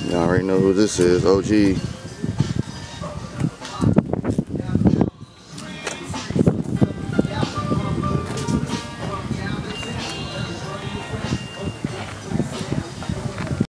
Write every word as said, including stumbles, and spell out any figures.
You already know who this is, O G.